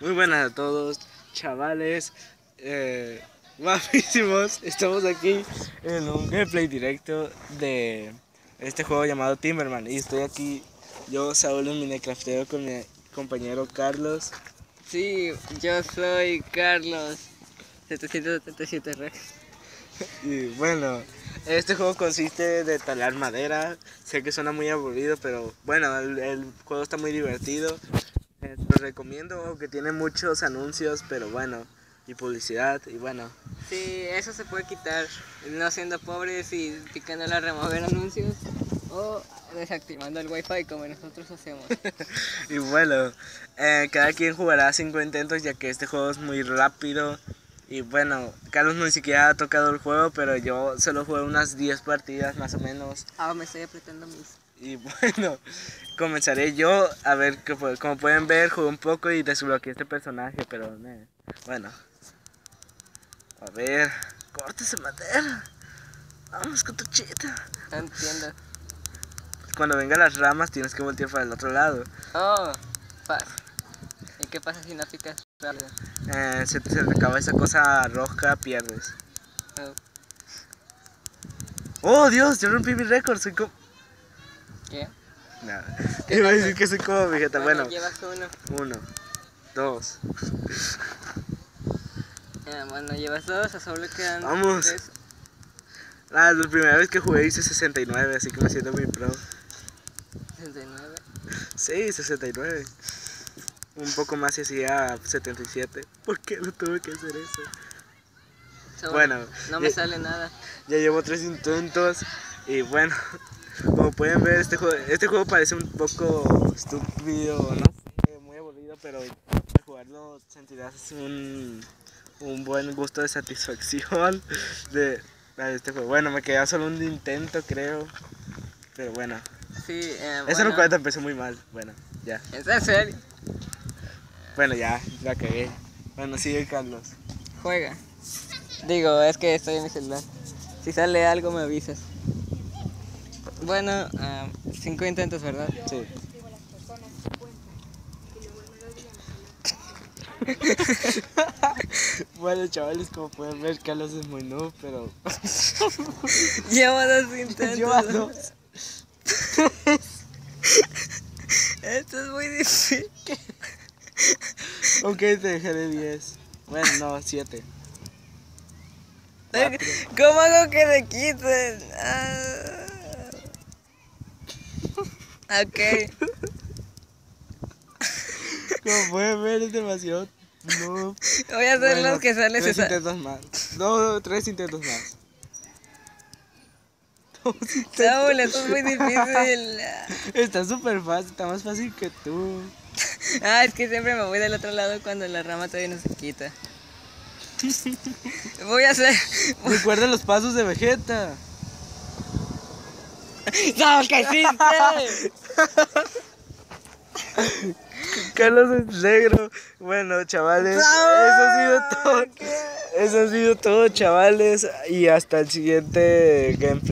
Muy buenas a todos, chavales, guapísimos. Estamos aquí en un gameplay directo de este juego llamado Timberman. Y estoy aquí, yo, Saúl, un minecraftero con mi compañero Carlos. Sí, yo soy Carlos 777 Rex. Y bueno, este juego consiste de talar madera. Sé que suena muy aburrido, pero bueno, el juego está muy divertido. Lo recomiendo, aunque tiene muchos anuncios, pero bueno, y publicidad, y bueno. Sí, eso se puede quitar no siendo pobres y picándole a remover anuncios o desactivando el wifi como nosotros hacemos. Y bueno, cada quien jugará 5 intentos, ya que este juego es muy rápido. Y bueno, Carlos no ni siquiera ha tocado el juego, pero yo solo jugué unas 10 partidas más o menos. Me estoy apretando mis... Y bueno, comenzaré yo. A ver, como pueden ver, jugué un poco y desbloqueé este personaje, pero bueno. A ver, córtese madera. Vamos con tu chita. No entiendo. Cuando vengan las ramas tienes que voltear para el otro lado. Oh, fácil. ¿Y qué pasa si no picas rápido? Se te acaba esa cosa roja, pierdes. Oh, Oh Dios, yo rompí mi récord, soy como... ¿qué? Nada, ¿Qué iba a tal? decir que soy como Vegeta, bueno. Llevas uno. 1, 2. Bueno, llevas dos, a Saúl le quedan Vamos. 3. La primera vez que jugué hice 69, así que me siento muy pro. 69. Sí, 69. Un poco más y hacía 77. ¿Por qué no tuve que hacer eso? Saúl, Bueno, no me sale nada. ya llevo 3 intentos y bueno, como pueden ver este juego parece un poco estúpido, no sé, muy aburrido, pero al jugarlo sentirás un buen gusto de satisfacción de este juego. Bueno, me queda solo un intento, creo, pero bueno. Sí, Eso bueno. no cuenta, empezó muy mal. Bueno, ya. ¿Es en serio? Bueno, ya, la cagué. Bueno, sigue Carlos. Juega. Digo, es que estoy en mi celular. Si sale algo me avisas. Bueno, 5 intentos, ¿verdad? Sí. Bueno, chavales, como pueden ver, Carlos es muy noob, pero... Llevo 2 intentos. Lleva 2. Esto es muy difícil. Ok, te dejaré 10. Bueno, no, 7. ¿Cómo hago que se quiten? Ok. Como pueden ver, es demasiado noob. Voy a hacer los que salen. 3 intentos más. No, 3 intentos más. Saúl, esto es muy difícil. Está súper fácil, está más fácil que tú. Es que siempre me voy del otro lado cuando la rama todavía no se quita. Voy a hacer... Recuerda los pasos de Vegeta. ¡Sabes qué hiciste! Carlos es negro. Bueno, chavales, eso ha sido todo. Eso ha sido todo, chavales. Y hasta el siguiente gameplay.